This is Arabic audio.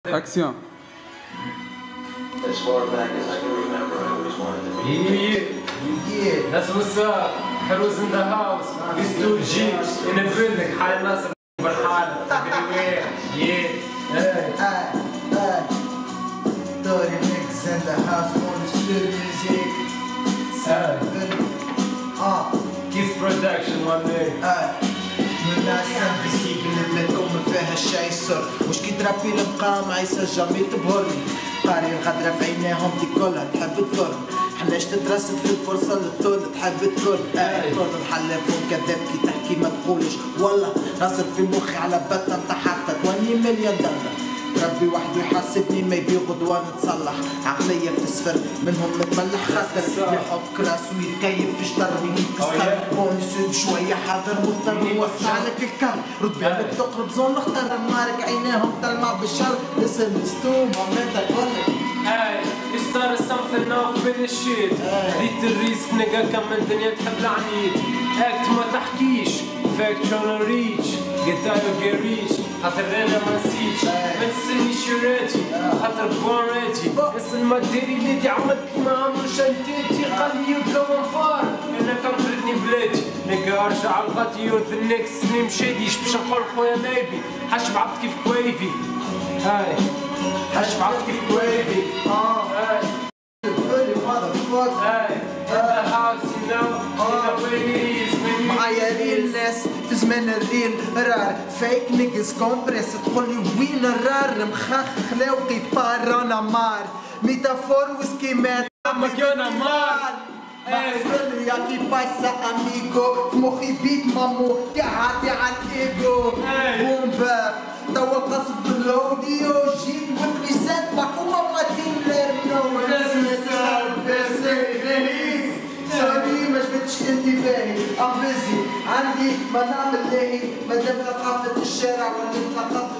Action. As far back as I can remember, I always wanted to be. Yeah. That's what's up. Heroes in the house. It's 2G in the building. حال الناس بالحالة. Everywhere. Yeah. Dirty niggas in the house on the street music. Kiss production one day. من الناس الفيزيك اللي بلادكم ما فيها شي يسر مش كي تربي المقام عيسى جامي تبهرني قاري الغدرة في عينيهم دي كلها تحب تضر حناش تترصد في الفرصة للطول تحب تكل طول محلف وكذاب كي تحكي ما تقولش والله نصر في مخي على بطة انت حاطة 20 مليون دولار ربي وحده يحاسبني ما يبي غدوة نتصلح عقلية في السفر منهم متملح خاطر يحك راسو يتكيف في شطر ويكسر ونسيب شوية حاضر مضطر نوسع لك الكر رد بالك تقرب زون نختار مارك عينيهم تلمع بالشر لسه مستوم عملتك غلط You started something now finish it. ريت الريسك نقا كم من دنيا تحب العنيد. اكت ما تحكيش فاكتشن ريتش قتالو جريش خاطر انا ما نسيتش ما تستنيش يوراتي خاطر بوراتي اسم ما ديري ليدي عملت ما عمرش انتيتي قال لي وكون فار انا كنفردني بلادي نقا ارجع على الغادي يوث النكس سني مشيديش باش نقول خويا مايبي حاش بعض كيف كويفي حاش بعض كيف كويفي معايا الناس في زمان الريل رار فيك نيجز كومبريس تقولي وين الرار مخخ خلاوقي فار انا مار ميتافور وسكيمات عمك انا مار يا كي بايسا اميغو في مخي بيت مامو تعاتي على الايجو بوم باب توا قصف بالاوديو جيت والبليسات محكومة ماتين ليرنو سوري ما جبتش انتباهي ام بيزي عندي ما نعمل لاهي مادام ثقافة الشارع ولا ثقافة